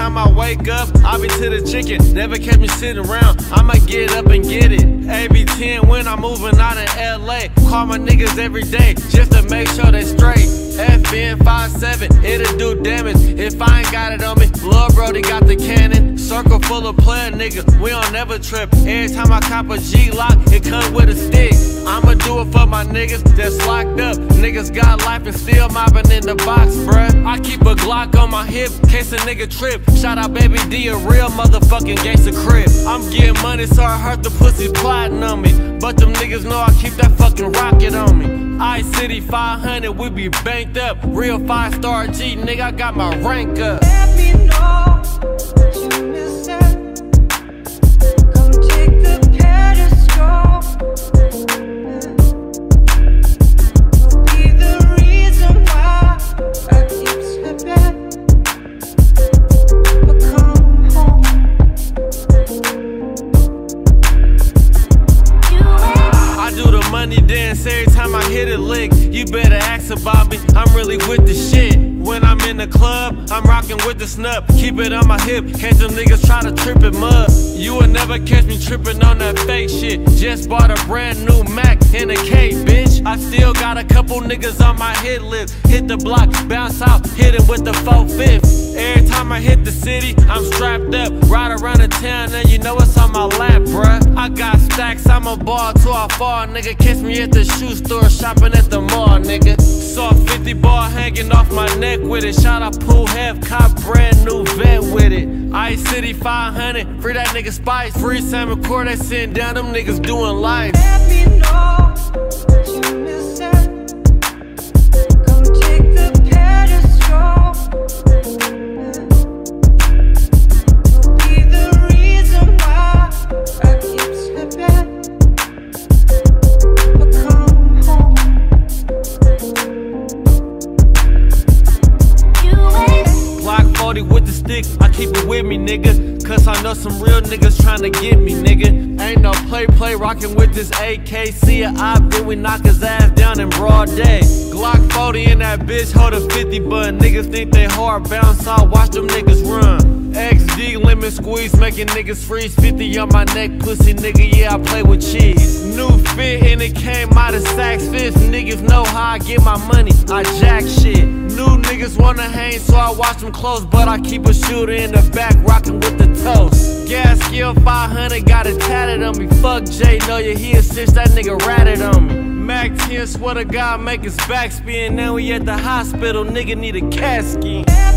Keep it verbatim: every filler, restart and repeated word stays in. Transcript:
time I wake up, I be to the chicken. Never kept me sitting around, I'ma get up and get it. A B ten when I'm moving out in L A. Call my niggas every day, just to make sure they straight. F N five seven, it'll do damage if I ain't got it on me. Lil' Brody got the cannon. Circle full of player niggas, we don't never trip. Every time I cop a G-lock, it come with a stick. I'ma do it for my niggas that's locked up. Niggas got life and still mobbing in the box, bruh. I keep a Glock on my hip, case a nigga trip. Shout out Baby D, a real motherfucking gangsta crib. I'm getting money, so I hurt the pussy plotting on me. But them niggas know I keep that fucking rocket on me. Ice City five hundred, we be banked up. Real five star G, nigga, I got my rank up. Let me know that you miss it. Come take the pedestal. Be the reason why I keep slipping. But come home. I do the money dance every time I hit a lick. You better ask about me, I'm really with the shit. When I'm in the club, I'm rocking with the snub. Keep it on my hip, catch them niggas try to trip it mud. You will never catch me tripping on that fake shit. Just bought a brand new Mac in a K, bitch. I still got a couple niggas on my hit list. Hit the block, bounce out, hit it with the four fifth. Every time I hit the city, I'm strapped up. Ride around the town and you know it's on my lap, bruh. I got stacks, I'm a ball till I fall, nigga. Catch me at the shoe store, shopping at the mall, nigga. Saw fifty ball hanging off my neck with it. Shot I pool half, cop brand new vet with it. Ice City five hundred, free that nigga Spice. Free Salmon Core, they sitting down, them niggas doing life. Let me know that you miss it. Come take the pedestal. Be the reason why I keep slipping. But come home. Glock forty with the stick, I keep it with me, nigga. Cause I know some real niggas tryna get me, nigga. Ain't no play play rockin' with this A K. See a op, then we knock his ass down in broad day. Glock forty in that bitch, hold a fifty, but niggas think they hard bounce out, watch them niggas run. X D lemon squeeze, making niggas freeze. Fifty on my neck, pussy nigga, yeah, I play with cheese. New fit and it came out of Saks Fifth. Niggas know how I get my money, I jack shit. New niggas wanna hang, so I watch them close. But I keep a shooter in the back, rockin' with the toast. Gas skill five hundred, got it tatted on me. Fuck Jay, know you here since that nigga ratted on me. Mac ten, swear to God, make his back spin. Now we at the hospital, nigga need a CAT scan.